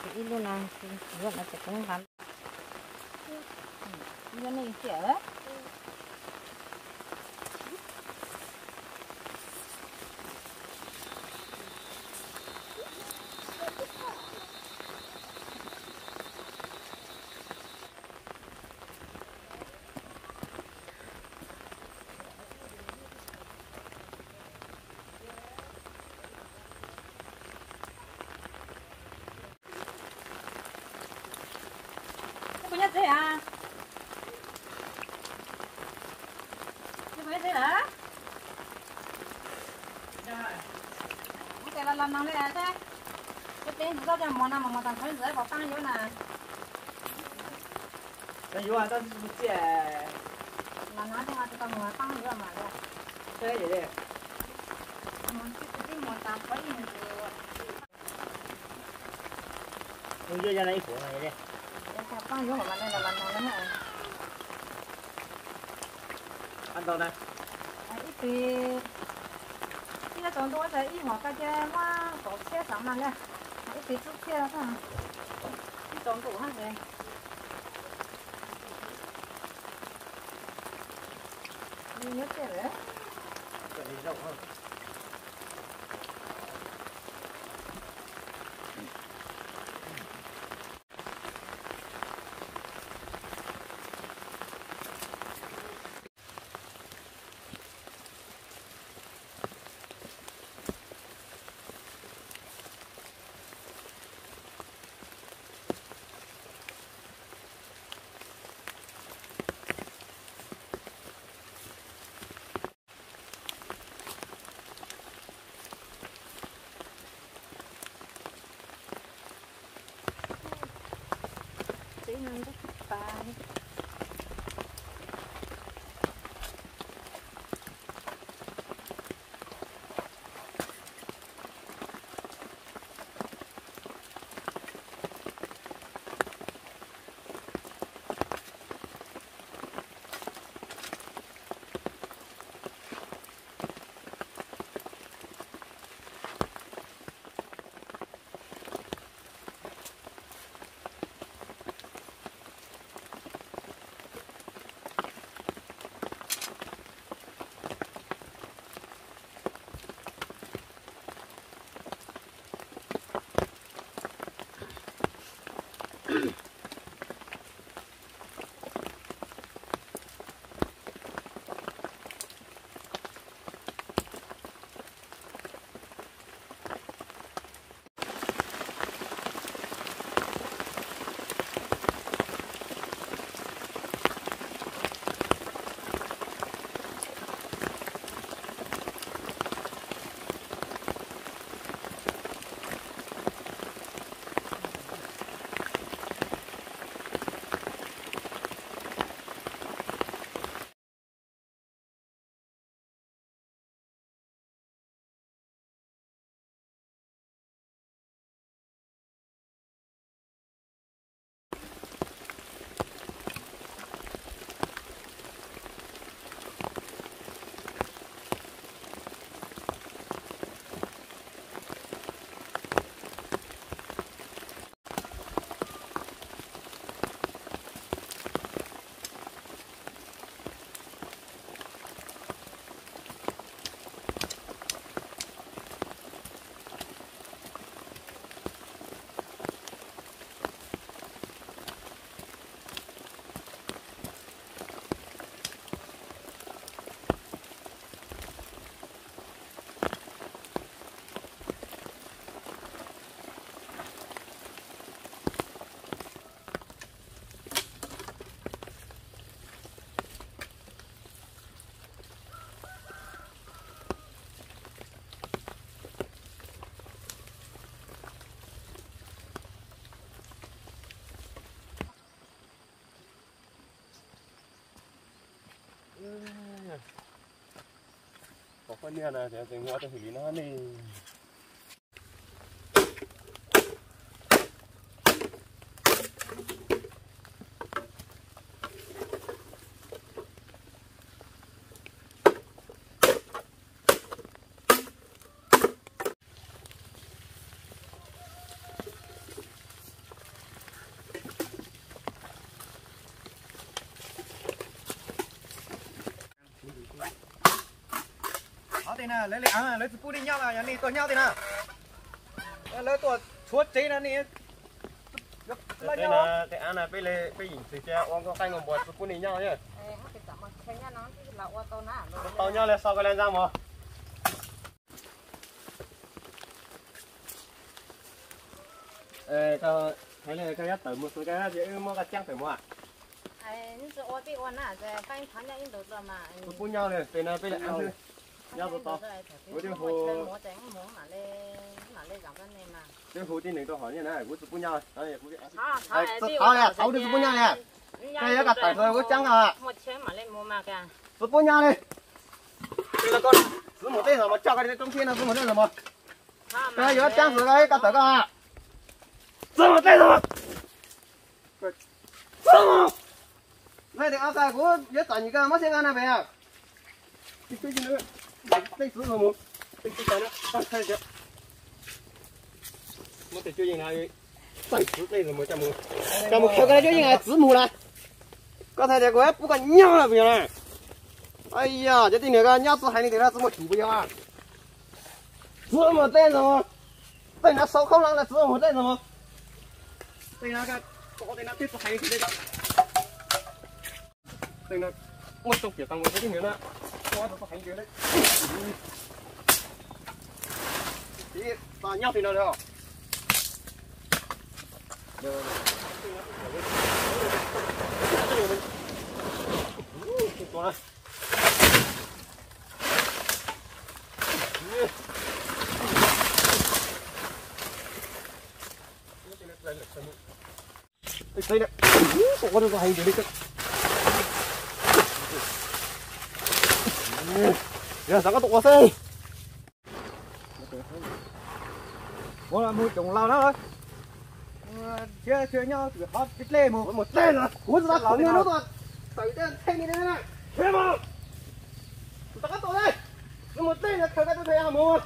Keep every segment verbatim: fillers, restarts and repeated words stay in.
ít luôn là ruộng là sẽ không gắn. Cái này trẻ đấy. Nhất thế à? Như vậy thế hả? Cái là lần nào đây à thế? Cái tên chúng ta cho món nào mà món tặng thấy dưới có tăng nhiều nè. Cái gì à? Tao chỉ là nó thì tao mua tăng nhiều mà đấy. Thế vậy đi. Món cái cái món tặng thấy nhiều. Tôi đưa ra đây của này đi. Tăng nhiều mà đây là lần nào nữa. Ăn đâu này? Ít thì bây giờ chúng tôi sẽ ít hoặc cái chơi mà tổ xe sắm là nha. Ít thì chút xe đó thôi. Ít chúng tôi hết rồi. Đi nhất xe đấy. Cái này rộng hơn. Ăn rất bài. Có con nhà này thì tình hoa thì xử lý nó này. thế nè lấy lấy à lấy phụ đi nhau là này tôi nhau thế nè lấy tôi chuột chế nè này Thế là thế anh là bây giờ bây giờ thì cha ông có canh ngồi bột phụ đi nhau nhá tao nhau là sau cái lên ra mà ê cái thấy là cái nhất tới một số cái dễ mua cái trang phải mua à phụ nhau này thế là bây giờ ăn thôi nhau to to với cái hồ cái hồ trên này tôi hỏi như này của phụ nhau đây tháo nè tháo được phụ nhau nè cái đó cả tải rồi có trắng à phụ nhau đi đây là con giữ một tay rồi mà cho cái trong kia là giữ một tay rồi mà cái đó trắng rồi đấy cả tải cả giữ một tay rồi này thì áo dài của nhớ tải những cái mất xem ăn này về à cái gì nữa tay giữ rồi một tay cái nữa tay thay chứ mất tay chơi gì nào vậy tay giữ tay rồi một trăm một trăm một cái chơi gì này giữ mù này có thể để của ép cũng còn nhau là vì này ai ya cái tin này cái nhau số hai này thì nó số một chủ bây giờ à giữ một tay rồi tay nó sáu không lắm là giữ một tay rồi tay nó cái có tay nó tiếp số hai thì đây đó tay nó một số kiểu tăng một cái gì nữa có số hai kiểu đấy thì ta nhau thì nó được được rồi đây này có được hành gì đi giờ sao có tụi xe có là mua trồng lao đó thôi chơi chơi nhau thì hot cái lê một một tên rồi muốn ra khỏi nó rồi tới tên thay như thế này thế mà tao cắt tụi đây nó một tên là khởi cái tôi thấy à một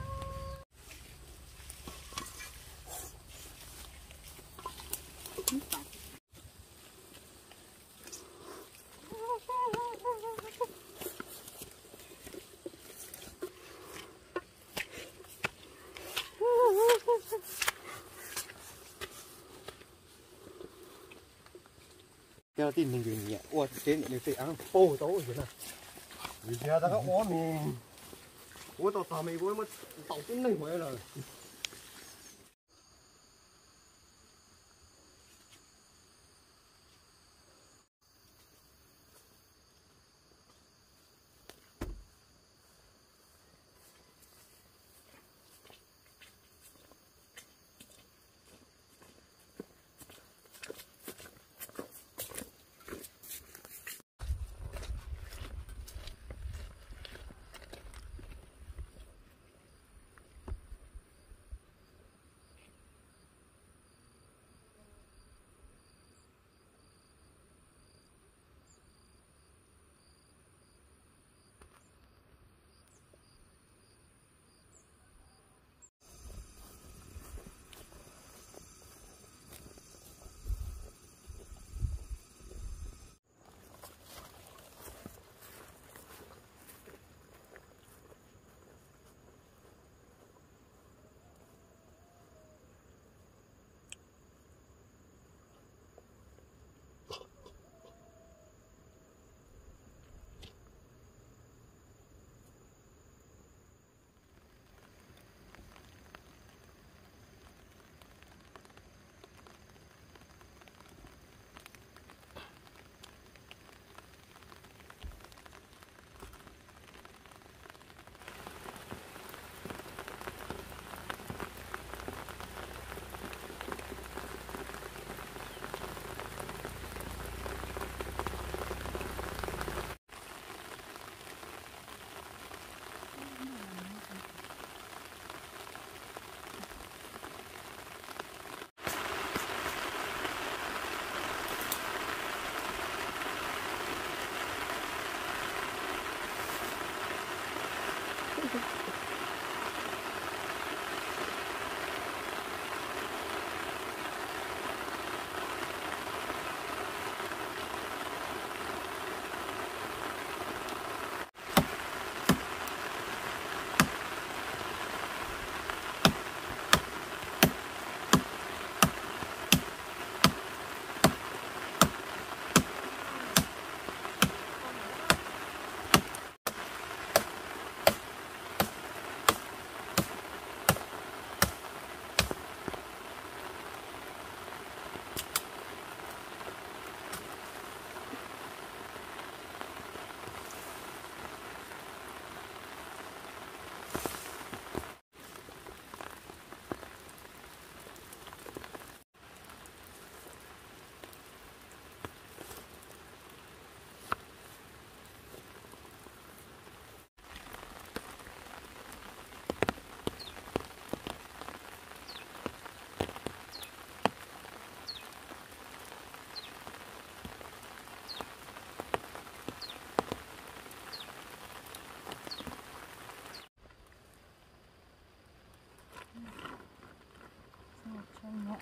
cái tin mình gì nhỉ? Ủa trên những cái ăn ô tấu gì nè? Vì giờ ta có ó mình, ủa tao tao mày với mất tàu cũng này mới rồi.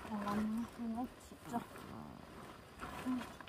好了，应该起着。嗯。